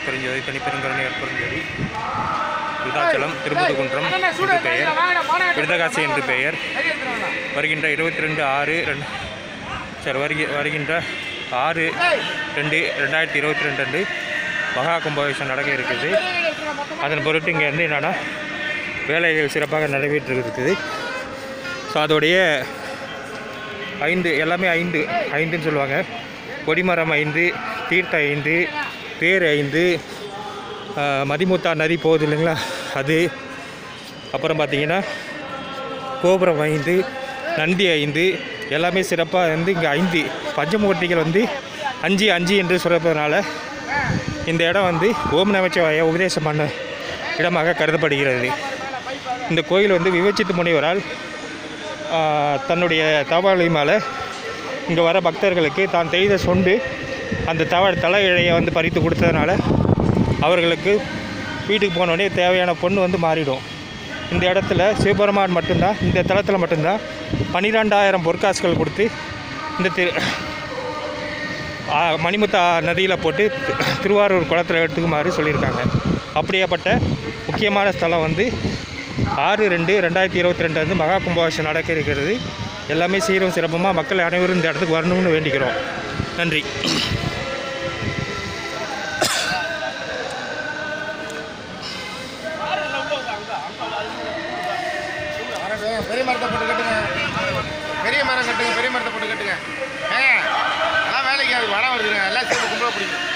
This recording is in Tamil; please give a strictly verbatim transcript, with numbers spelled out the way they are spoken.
அருட்பெருஞ்சோதி தனிப்பெருங்கருணை அருட்பெருஞ்சோதி விருதாச்சலம் திருப்பதிகுன்றம் என்று பெயர், விருதகாசி என்று பெயர். வருகின்ற இருபத்தி ரெண்டு ஆறு ரெண்டு சரி வருகி வருகின்ற ஆறு ரெண்டு ரெண்டாயிரத்தி இருபத்தி ரெண்டு அன்று மகா கும்பாபிஷேகம் நடக்க இருக்குது. அதன் பொருட்டு இங்கே வந்து என்னென்னா வேலைகள் சிறப்பாக நடைபெற்று இருக்குது. ஸோ அதோடைய ஐந்து எல்லாமே ஐந்து ஐந்துன்னு சொல்லுவாங்க. கொடிமரம் ஐந்து, தீர்த்த ஐந்து, தேர் ஐந்து, மதிமுத்தா நதி போகுது இல்லைங்களா அது, அப்புறம் பார்த்திங்கன்னா கோபுரம் ஐந்து, நந்தி ஐந்து, எல்லாமே சிறப்பாக வந்து இங்கே ஐந்து பஞ்சமூர்த்திகள் வந்து அஞ்சு அஞ்சு என்று சொல்கிறதுனால இந்த இடம் வந்து ஓம் நமச்சிவாய உபதேசம் பண்ண இடமாக கருதப்படுகிறது. இந்த கோயில் வந்து விவச்சித்து முனிவரால் தன்னுடைய தவளிமால இங்கே வர பக்தர்களுக்கு தான் செய்த சொண்டு அந்த தவ தலை இழையை வந்து பறித்து கொடுத்ததுனால அவர்களுக்கு வீட்டுக்கு போனோடனே தேவையான பொண்ணு வந்து மாறிடும். இந்த இடத்துல சிவபெருமான் மட்டும்தான், இந்த தளத்தில் மட்டும்தான் பன்னிரெண்டாயிரம் பொற்காசுகள் கொடுத்து இந்த திரு மணிமுத்தா நதியில் போட்டு திருவாரூர் குளத்தில் எடுத்துக்குமாறு சொல்லியிருக்காங்க. அப்படியேப்பட்ட முக்கியமான ஸ்தலம் வந்து ஆறு ரெண்டு ரெண்டாயிரத்தி இருபத்தி ரெண்டு வந்து மகா கும்பாபிஷேகம் நடக்க இருக்கிறது. எல்லாமே சீரும் சிறப்புமாக மக்கள் அனைவரும் இந்த இடத்துக்கு வரணும்னு வேண்டிக்கிறோம். நன்றி. பெரிய மரத்தை போட்டு கட்டுங்க, பெரிய மரம் கட்டுங்க, பெரிய மரத்தை போட்டு கட்டுங்க. ஏங்க எல்லாம் வேலைக்கு வர வருதுங்க, எல்லாம் சேர்ந்து கும்பலாக பிடிக்கும்.